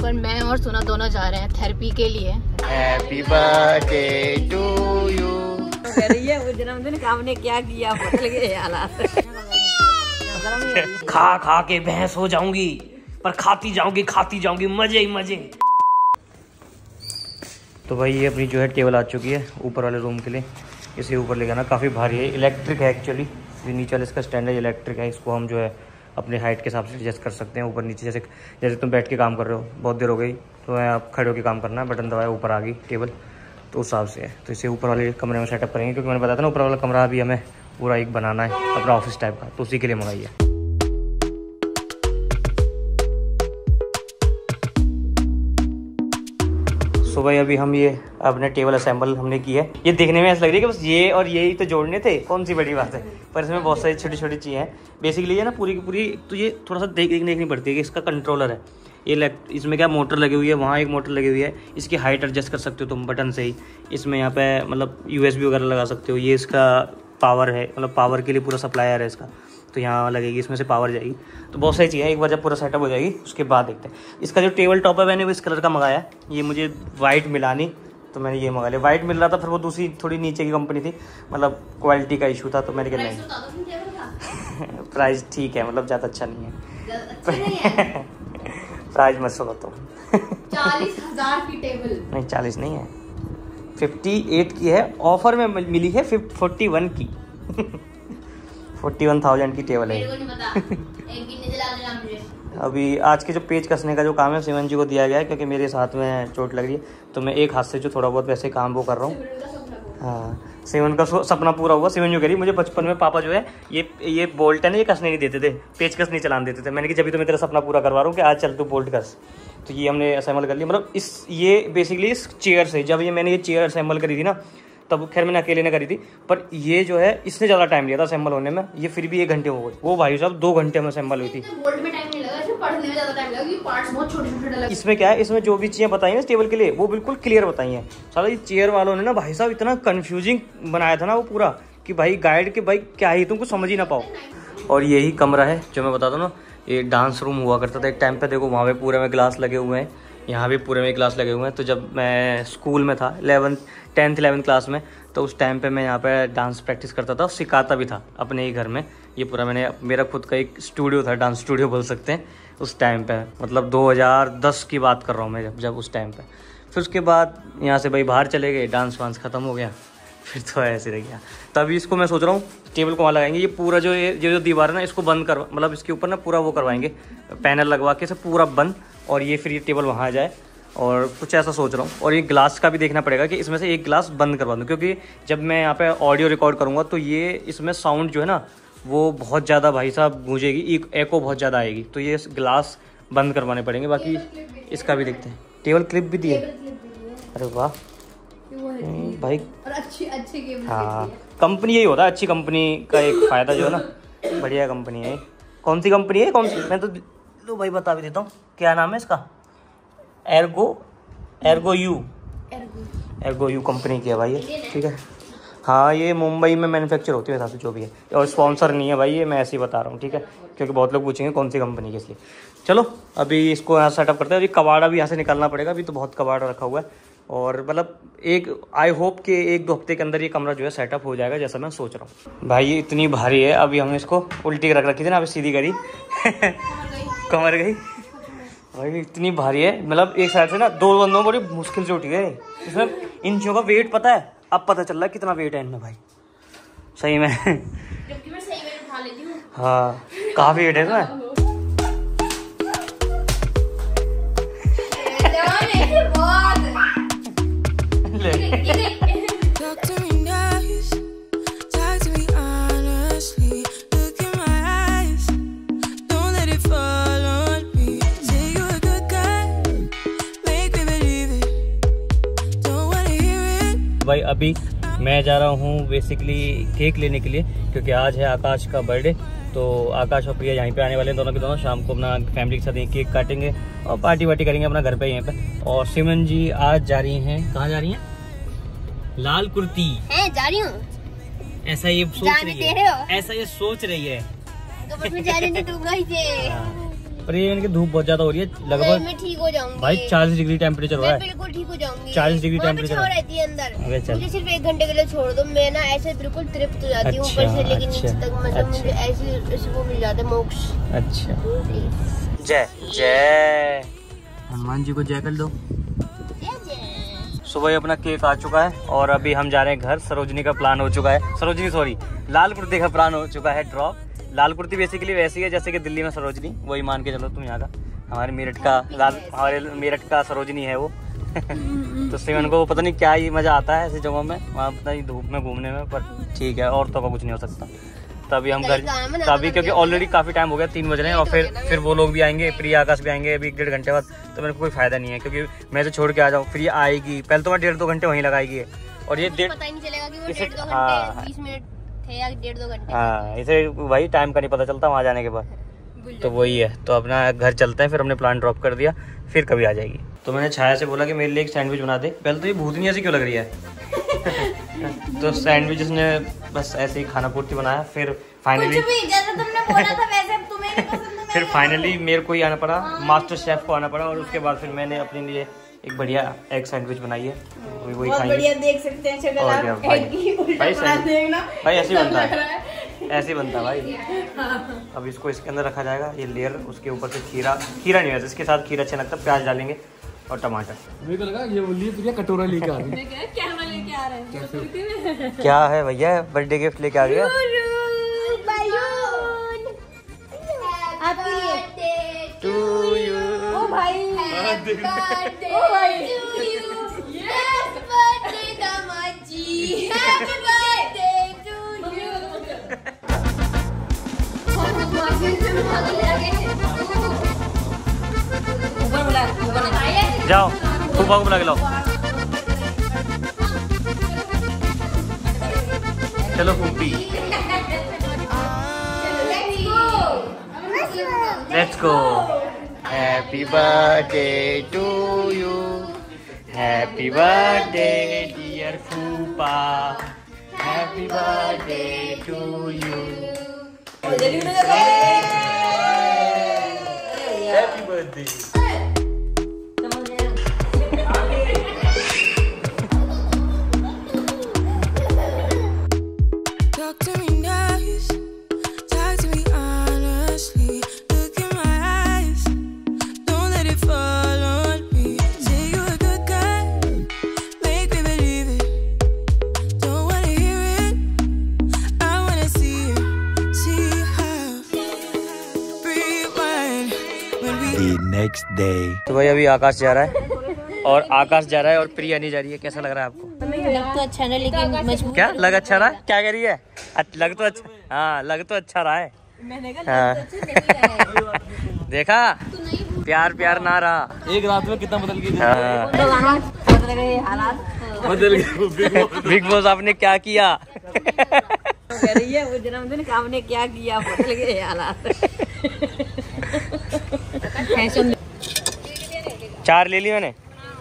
पर मैं और सोना दोनों जा रहे हैं थेरेपी के लिए। Happy birthday to you. कह रही है वो जन्मदिन का हमने क्या किया, बदल गए हालात। खा खा के भैंस हो जाऊंगी, पर खाती जाऊंगी मजे ही मजे। तो भाई ये अपनी जो है टेबल आ चुकी है ऊपर वाले रूम के लिए। इसे ऊपर ले जाना काफ़ी भारी है, इलेक्ट्रिक है एक्चुअली। नीचे वाले इसका स्टैंड है, इलेक्ट्रिक है। इसको हम जो है अपने हाइट के हिसाब से एडजस्ट कर सकते हैं ऊपर नीचे। जैसे तुम बैठ के काम कर रहे हो, बहुत देर हो गई तो आप खड़े होकर काम करना है, बटन दबाया ऊपर आ गई टेबल, तो उस हिसाब से है। तो इसे ऊपर वाले कमरे में सेटअप करेंगे, क्योंकि मैंने बताया था ना ऊपर वाला कमरा अभी हमें पूरा एक बनाना है अपना ऑफिस टाइप का, तो उसी के लिए मंगाई है। सो भाई अभी हम ये अपने टेबल असेंबल हमने की है। ये देखने में ऐसा लग रही है कि बस ये और ये ही तो जोड़ने थे, कौन सी बड़ी बात है, पर इसमें बहुत सारी छोटी छोटी चीज़ें हैं। बेसिकली ये ना पूरी की पूरी तो ये थोड़ा सा देखनी पड़ती है कि इसका कंट्रोलर है ये इसमें क्या मोटर लगी हुई है, वहाँ एक मोटर लगी हुई है। इसकी हाइट एडजस्ट कर सकते हो तुम बटन से ही। इसमें यहाँ पे मतलब USB वगैरह लगा सकते हो। ये इसका पावर है, मतलब पावर के लिए पूरा सप्लायर है इसका, तो यहाँ लगेगी, इसमें से पावर जाएगी। तो बहुत सारी चीज़ें, एक बार जब पूरा सेटअप हो जाएगी उसके बाद देखते हैं। इसका जो टेबल टॉप है मैंने इस कलर का मंगाया है। ये मुझे वाइट मिला नहीं तो मैंने ये मंगा लिया। वाइट मिल रहा था, फिर वो दूसरी थोड़ी नीचे की कंपनी थी, मतलब क्वालिटी का इशू था, तो मैंने कहा नहीं। प्राइस ठीक है, मतलब ज़्यादा अच्छा नहीं है। प्राइस मत सुनो तुम। 40,000 की टेबल नहीं, 40 नहीं है, 58 की है। ऑफर में मिली है 41 की। 41,000 की टेबल है। अभी आज के जो पेज कसने का जो काम है सिमन जी को दिया गया है, क्योंकि मेरे साथ में चोट लग रही है, तो मैं एक हाथ से जो थोड़ा बहुत वैसे काम वो कर रहा हूँ। हाँ, सिमन का सपना पूरा हुआ। सिमन जो कह रही मुझे बचपन में पापा जो है ये बोल्ट है ना, ये कसने नहीं देते थे, पेच कस नहीं चलाने देते थे। मैंने कि जब तो मैं तेरा सपना पूरा करवा रहा हूँ कि आज चल तू बोल्ट कस। तो ये हमने असेंबल कर लिया। मतलब ये बेसिकली इस चेयर से, जब मैंने ये चेयर असेंबल करी थी ना, तब खैर मैंने अकेले ने करी थी, पर ये जो है इसने ज़्यादा टाइम लिया था असेंबल होने में। ये फिर भी 1 घंटे हो गए, वो भाई साहब 2 घंटे में असेंबल हुई थी। इसमें क्या है, इसमें जो भी चीज़ें बताई हैं इस टेबल के लिए वो बिल्कुल क्लियर बताई हैं। साला ये चेयर वालों ने ना भाई साहब इतना कंफ्यूजिंग बनाया था ना वो पूरा, कि भाई गाइड के भाई क्या ही तुमको समझ ही ना पाओ। और यही कमरा है जो मैं बताता हूँ ना, ये डांस रूम हुआ करता था एक टाइम पे। देखो वहाँ पे पूरे में ग्लास लगे हुए हैं, यहाँ भी पूरे में ग्लास लगे हुए हैं। तो जब मैं स्कूल में था 10th 11th क्लास में, तो उस टाइम पे मैं यहाँ पे डांस प्रैक्टिस करता था और सिखाता भी था अपने ही घर में। ये पूरा मेरा खुद का एक स्टूडियो था, डांस स्टूडियो बोल सकते हैं उस टाइम पे। मतलब 2010 की बात कर रहा हूँ मैं, जब उस टाइम पे। फिर उसके बाद यहाँ से भाई बाहर चले गए, डांस वांस ख़त्म हो गया, फिर तो ऐसे रह गया। तभी इसको मैं सोच रहा हूँ टेबल को वहाँ लगाएंगे। ये पूरा जो दीवार है ना, इसको बंद कर, मतलब इसके ऊपर ना पूरा वो करवाएंगे, पैनल लगवा के इसे पूरा बंद, और ये फिर ये टेबल वहाँ आ जाए। और कुछ ऐसा सोच रहा हूँ। और ये ग्लास का भी देखना पड़ेगा कि इसमें से एक ग्लास बंद करवा दूँ, क्योंकि जब मैं यहाँ पे ऑडियो रिकॉर्ड करूँगा तो ये इसमें साउंड जो है ना वो बहुत ज़्यादा भाई साहब गूंजेगी, एको बहुत ज़्यादा आएगी, तो ये ग्लास बंद करवाने पड़ेंगे। बाकी इसका भी देखते हैं। टेबल क्लिप भी दिए, अरे वाह भाई, और अच्छी हाँ, कंपनी यही होता है, अच्छी कंपनी का एक फ़ायदा जो है ना, बढ़िया कंपनी है। कौन सी कंपनी है, कौन सी, मैं तो लो भाई बता भी देता हूँ, क्या नाम है इसका, एर्गो यू कंपनी की है भाई ये, ठीक है। हाँ, ये मुंबई में मैन्युफैक्चर होती है हिसाब से जो भी है, और स्पॉन्सर नहीं है भाई ये, मैं ऐसे ही बता रहा हूँ, ठीक है, क्योंकि बहुत लोग पूछेंगे कौन सी कंपनी की, इसलिए। चलो अभी इसको यहाँ सेटअप करते हैं। अभी कबाड़ा भी यहाँ से निकालना पड़ेगा, अभी तो बहुत कबाड़ा रखा हुआ है। और मतलब आई होप कि 1-2 हफ्ते के अंदर ये कमरा जो है सेटअप हो जाएगा, जैसा मैं सोच रहा हूँ। भाई ये इतनी भारी है, अभी हमने इसको उल्टी रख रखी थी ना, अभी सीधी करी कमर गई भाई, इतनी भारी है। मतलब एक साइड से ना 2 बंदों बड़ी मुश्किल से उठ गए। इसमें इन चीज़ों का वेट पता है, अब पता चल रहा है कितना वेट है इनमें भाई, सही में। जबकि मैं सही वेट उठा लेती हूँ। हाँ, काफ़ी वेट है इसमें। भाई अभी मैं जा रहा हूँ बेसिकली केक लेने के लिए, क्योंकि आज है आकाश का बर्थडे। तो आकाश और प्रिया यहीं पे आने वाले हैं, दोनों के दोनों। शाम को अपना फैमिली के साथ केक काटेंगे और पार्टी वार्टी करेंगे अपना घर पे यहीं पे। और सिमन जी आज जा रही हैं, कहाँ जा रही हैं? लाल कुर्ती है, जा रही हूँ, ऐसा ये सोच रही है, ऐसा ये सोच रही है। पर ये इनकी धूप बहुत ज्यादा हो रही है लगभग। मैं ठीक हो जाऊंगी भाई 40 डिग्री टेम्परेचर हुआ है। बिल्कुल ठीक हो जाऊंगी। 40 डिग्री टेम्परेचर रहती है अंदर। अबे चल। मुझे सिर्फ 1 घंटे के लिए छोड़ दो, मैं ना ऐसे बिल्कुल तृप्त हो जाती हूँ ऊपर से लेके नीचे तक, मतलब मुझे ऐसे वो मिल जाता है मोक्ष। अच्छा जय जय हनुमान जी को जय कर दो। सुबह ही अपना केक आ चुका है और अभी हम जा रहे हैं घर। सरोजनी का प्लान हो चुका है, सरोजनी सॉरी लाल कुर्ती का प्लान हो चुका है ड्रॉप। लाल कुर्ती बेसिकली वैसी है जैसे कि दिल्ली में सरोजनी, वही मान के चलो तुम यहाँ का। हमारे मेरठ का सरोजनी है वो। तो सिमन को पता नहीं क्या ही मजा आता है ऐसी जगहों में, वहाँ पता नहीं धूप में घूमने में, पर ठीक है औरतों का कुछ नहीं हो सकता। तभी हम घर तभी क्योंकि ऑलरेडी काफी टाइम हो गया, 3 बज रहे हैं और फिर वो लोग भी आएंगे, प्रिया आकाश भी आएंगे अभी 1-1.5 घंटे बाद। तो मेरे को कोई फायदा नहीं है क्योंकि मैं तो छोड़ के आ जाऊँ, फिर ये आएगी पहले तो मैं 1.5-2 घंटे वहीं लगाएगी और ये पता ही नहीं चलेगा कि वो 1.5-2 घंटे 20 मिनट थे या 1.5-2 घंटे। हाँ इसे वही टाइम का नहीं पता चलता वहाँ जाने के बाद। तो वही है, तो अपना घर चलते हैं, फिर हमने प्लान ड्रॉप कर दिया, फिर कभी आ जाएगी। तो मैंने छाया से बोला कि मेरे लिए एक सैंडविच बना दे। पहले तो ये भूतनी ऐसी क्यों लग रही है। तो सैंडविच उसने बस ऐसे ही खाना पूर्ति बनाया, फिर फाइनली फिर फाइनली मेरे को ही आना पड़ा, मास्टर शेफ को आना पड़ा और उसके बाद फिर मैंने अपने लिए एक बढ़िया एग सैंडविच बनाई है, वही खाएंगे। देख सकते हैं शक्ल आप भाई ऐसे ही बनता है, ऐसे ही बनता है भाई। अब इसको इसके अंदर रखा जाएगा, ये लेयर, उसके ऊपर से खीरा नहीं होता, इसके साथ खीरा अच्छा लगता है, प्याज डालेंगे और टमाटर। मेरे को लगा ये बोली प्रिया कटोरा लेके आ रही है। क्या है भैया, बर्थडे गिफ्ट लेके आ गया। जाओ फूफा को बुला के लाओ। चलो फूफी let's go. Happy birthday to you, happy birthday dear फूफा, happy birthday to you, happy birthday. Next day. तो भाई अभी आकाश जा रहा है और प्रिया नहीं जा रही है। कैसा लग रहा है आपको? लग तो अच्छा ना, लेकिन मजबूर। क्या लग अच्छा रहा है? क्या कह रही है? लग तो अच्छा, हाँ लग तो अच्छा रहा है। मैंने हाँ। देखा प्यार ना रहा, एक रात में कितना बदल गई। हाँ। हालात बदल गए। बिग बॉस आपने क्या किया? कह रही है वो जन्मदिन का हमने क्या किया, बदल गए हालात। 4 ले ली मैंने,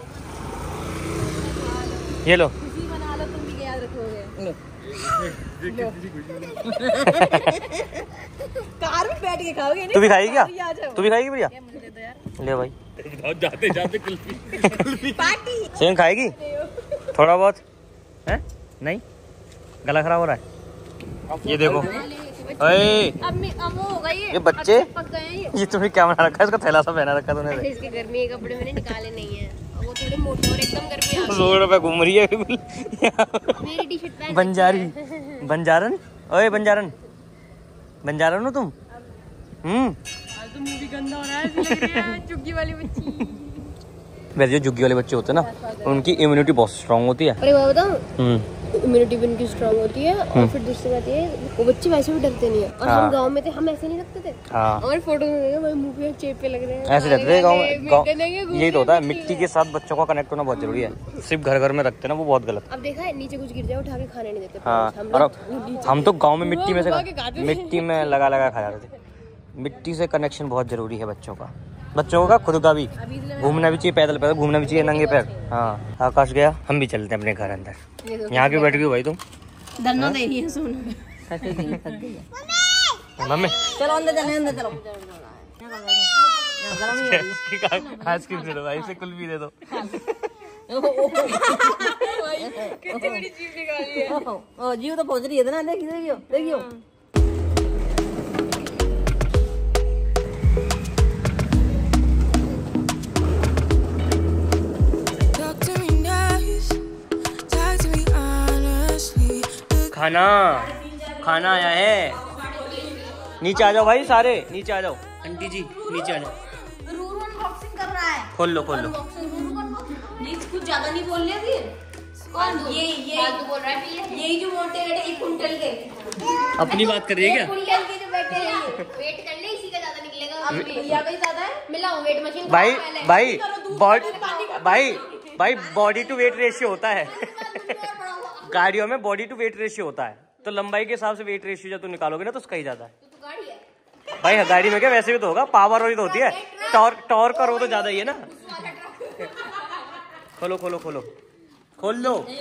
ये लो। बना लो, तुम भी याद रखोगे। कार में बैठ के खाओगे? तू भी खाएगी क्या? तू भी खाएगी प्रिया? ले भाई जाते जाते पार्टी सेम खाएगी थोड़ा बहुत है? नहीं गला खराब हो रहा है। ये देखो ये बच्चे, ये तुमने क्या बना रखा है? इसका थैला सा पहना रखा तूने। इसके गर्मी के कपड़े मैंने निकाले नहीं है, वो थोड़े मोटे और एकदम गर्मी आ गई। रोड पे घूम रही है बिल्कुल। मेरी टी शर्ट पहन बंजारन, ओए बंजारन हो तुम? तो मूवी गंदा हो रहा है, ऐसी लग रही है झुग्गी वाली बच्ची। वैसे जो झुग्गी वाले बच्चे होते हैं ना, उनकी इम्यूनिटी बहुत स्ट्रांग होती है। अरे मैं बताऊं, इम्यूनिटी भी उनकी स्ट्रांग होती है और फिर दूसरी बात ये, वो बच्चे वैसे भी डरते नहीं है। और हम गांव में थे, हम ऐसे नहीं लगते थे। और फोटो में भाई मुंह पे चेपे लग रहे हैं, ऐसे रहते थे गाँव में। यही तो होता है, मिट्टी के साथ बच्चों का कनेक्ट होना बहुत जरूरी है। सिर्फ घर में रखते ना, वो बहुत गलत। अब देखा है नीचे कुछ गिर जाए उठा के खाने नहीं देते। हाँ, और हम तो गाँव में मिट्टी में से मिट्टी में लगा खा जाते थे। मिट्टी से कनेक्शन बहुत जरूरी है बच्चों का, खुद का भी। घूमना भी चाहिए, पैदल घूमना भी चाहिए, नंगे पैर। हाँ आकाश गया, हम भी चलते हैं अपने घर अंदर। यहाँ क्यों बैठ गई भाई तुम? धन्नो दे रही है सोनू। मम्मी चलो अंदर चलो। आइसक्रीम दे दो भाई, इसे कुल्फी दे दो। कितनी बड़ी चीज निकाली है। ओ जीव तो पहुंच रही है ना, देखियो देखियो। खाना आया है। नीचे आ जाओ भाई सारे, नीचे आ जाओ। आंटी जी नीचे आ जाओ। अनबॉक्सिंग कर रहा है। खोल लो। कुछ ज्यादा नहीं बोल रहे थे। कौन? ये बोल रहा है यही जो मोटे बेटे 1 कुंटल के। अपनी बात कर रही है क्या? कुंटल के जो बैठे हैं, वेट कर ले, इसी का ज्यादा निकलेगा। अब भैया का ही ज्यादा है। मिलाओ वेट मशीन। भाई बॉडी टू वेट रेशियो होता है। गाड़ियों में बॉडी टू वेट रेशियो होता है, तो लंबाई के हिसाब से वेट रेशियो जब तुम निकालोगे ना तो उसका ही ज्यादा है। तो गाड़ी है भाई गाड़ी में क्या वैसे भी तो होगा, पावर वाली तो होती है, टॉर्क और वो तो ज्यादा ही है ना। खोलो खोल लो। नहीं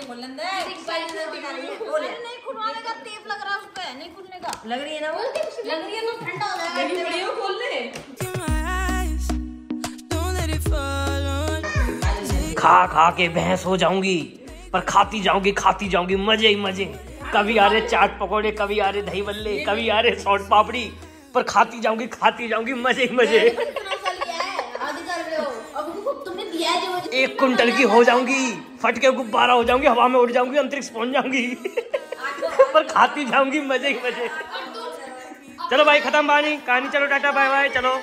खुलवाने का, टेप लग रहा है उस पे, नहीं खुलने का। लग रही है ना वो, लग रही है तो ठंडा हो जाएगा। खोल ले। खा के भैंस हो जाऊंगी, पर खाती जाऊंगी मजे ही मजे। कभी आ रहे चाट पकौड़े, कभी आ रहे दही बल्ले, कभी आ रहे सॉल्ट पापड़ी, पर खाती जाऊंगी मजे ही मजे। 1 कुंटल की हो जाऊंगी, फट के गुब्बारा हो जाऊंगी, हवा में उड़ जाऊंगी, अंतरिक्ष पहुंच जाऊंगी। पर खाती जाऊंगी मजे ही मजे। चलो भाई खत्म कहानी, चलो टाटा बाय बाय, चलो।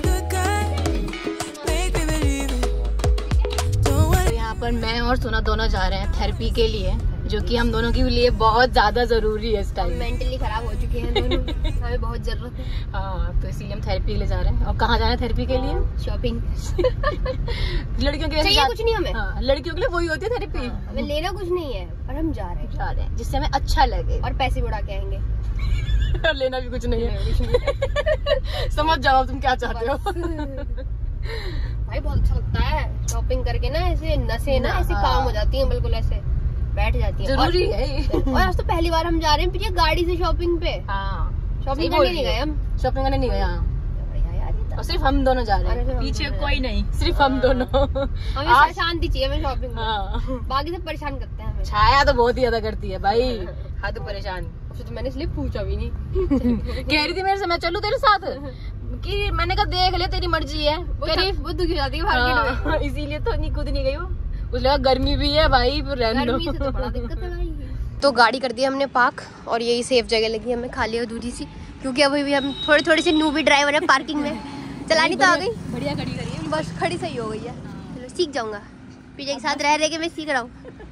यहाँ पर मैं और सोना दोनों जा रहे हैं थेरेपी के लिए, जो कि हम दोनों के लिए बहुत ज्यादा जरूरी है इस टाइम। मेंटली खराब हो चुके हैं दोनों, हमें बहुत जरूरत है। हाँ, तो इसीलिए हम थेरेपी के लिए जा रहे हैं। और कहाँ जा रहे हैं थेरेपी के लिए? शॉपिंग। लड़कियों के लिए चाहिए कुछ नहीं हमें। हाँ, लड़कियों के लिए वही होती है थेरेपी। हमें लेना कुछ नहीं है, पर हम जा रहे हैं जिससे हमें अच्छा लगे, और पैसे उड़ा के आएंगे। लेना भी कुछ नहीं है। समझ जाओ तुम क्या चाहते हो। भाई बहुत अच्छा लगता है शॉपिंग करके ना, ऐसे नसें ना ऐसे काम हो जाती हैं, बिल्कुल ऐसे बैठ जाती है। जरूरी है। और आज तो पहली बार हम जा रहे हैं प्रिया गाड़ी से शॉपिंग पे। हाँ, शॉपिंग करने नहीं गए हम। शॉपिंग करने नहीं गए। और सिर्फ हम दोनों जा रहे हैं, पीछे कोई नहीं, सिर्फ हम दोनों। हमें शांति चाहिए, हमें शॉपिंग में। हाँ। बाकी सब परेशान करते हैं हमें। छाया तो बहुत ही ज्यादा करती है भाई, हद परेशान। तो मैंने इसलिए पूछा भी नहीं। कह रही थी मेरे से मैं चलूं तेरे साथ, कि मैंने कहा देख ले तेरी मर्जी है। वो दुखी हो जाती है मार्केट में, इसीलिए तो खुद नहीं गई वो। उसने कहा गर्मी भी है भाई, फिर रहने दो। तो बड़ा दिक्कत है भाई। तो गाड़ी कर दी हमने पार्क, और यही सेफ जगह लगी हमें, खाली अधूरी सी, क्योंकि अभी भी हम थोड़े से नूबी ड्राइवर है पार्किंग में। चलानी तो आ गई, बढ़िया खड़ी करी, बस खड़ी सही हो गई है। चलो सीख जाऊंगा, पीछे के साथ रह के मैं सीख रहा हूँ।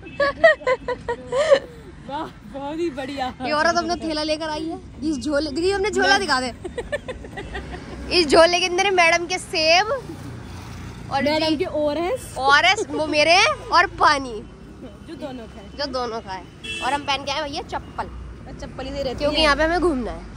बहुत ही बढ़िया। ये औरत अपना थैला लेकर आई है, इस झोले देखिए, हमने झोला दिखा दे। इस झोले के अंदर मैडम के सेब और मैडम के ओआरएस वो मेरे हैं, और पानी जो दोनों का है। और हम पहन के आए भैया चप्पल ही रहती है, क्योंकि यहाँ पे हमें घूमना है।